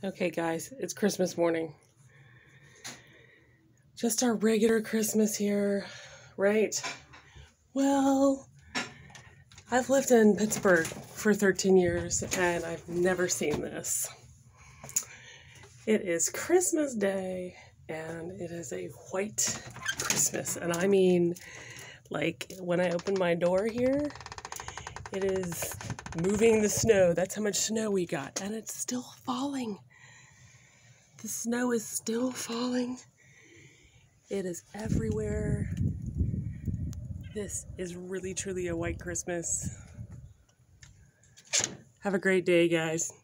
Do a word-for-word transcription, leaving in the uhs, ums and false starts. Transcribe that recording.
Okay, guys, it's Christmas morning. Just our regular Christmas here, right? Well, I've lived in Pittsburgh for thirteen years and I've never seen this. It is Christmas Day and it is a white Christmas. And I mean, like when I open my door here, it is moving the snow. That's how much snow we got. And it's still falling. The snow is still falling. It is everywhere. This is really, truly a white Christmas. Have a great day, guys.